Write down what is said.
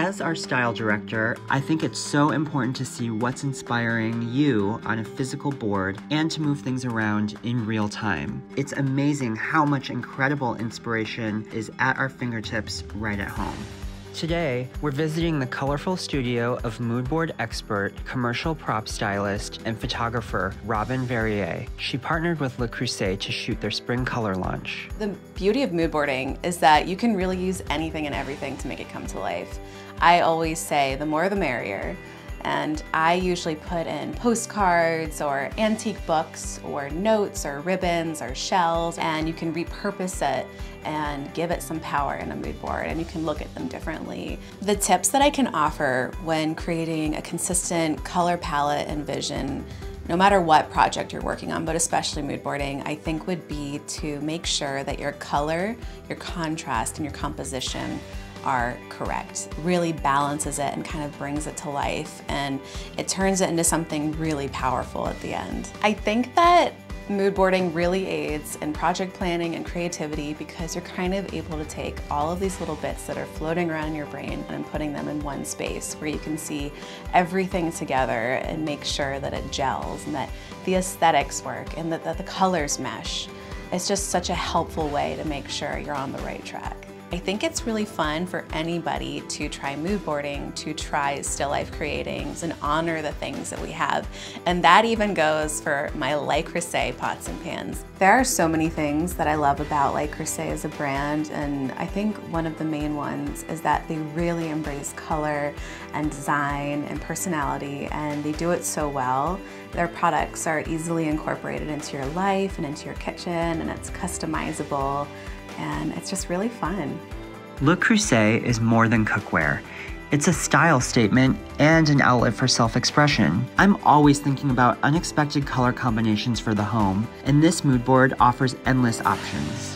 As our style director, I think it's so important to see what's inspiring you on a physical board and to move things around in real time. It's amazing how much incredible inspiration is at our fingertips right at home. Today, we're visiting the colorful studio of mood board expert, commercial prop stylist, and photographer Robin Verrier. She partnered with Le Creuset to shoot their spring color launch. The beauty of mood boarding is that you can really use anything and everything to make it come to life. I always say the more the merrier. And I usually put in postcards or antique books or notes or ribbons or shells, and you can repurpose it and give it some power in a mood board, and you can look at them differently. The tips that I can offer when creating a consistent color palette and vision, no matter what project you're working on, but especially mood boarding, I think would be to make sure that your color, your contrast, and your composition are correct. Really balances it and kind of brings it to life, and it turns it into something really powerful at the end. I think that mood boarding really aids in project planning and creativity because you're kind of able to take all of these little bits that are floating around in your brain and putting them in one space where you can see everything together and make sure that it gels and that the aesthetics work and that the colors mesh. It's just such a helpful way to make sure you're on the right track. I think it's really fun for anybody to try mood boarding, to try still life creating, and honor the things that we have. And that even goes for my Le Creuset pots and pans. There are so many things that I love about Le Creuset as a brand, and I think one of the main ones is that they really embrace color and design and personality, and they do it so well. Their products are easily incorporated into your life and into your kitchen, and it's customizable. And it's just really fun. Le Creuset is more than cookware. It's a style statement and an outlet for self-expression. I'm always thinking about unexpected color combinations for the home, and this mood board offers endless options.